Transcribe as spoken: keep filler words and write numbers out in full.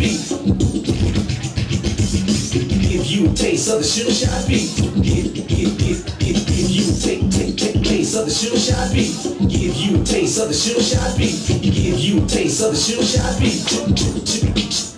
beat. Give you a taste of the shooter shot beat. Give, give, give, give, give you a take, take, take taste of the shooter shot beat. Give you a taste of the shooter shot beat. Give you a taste of the shooter shot beat.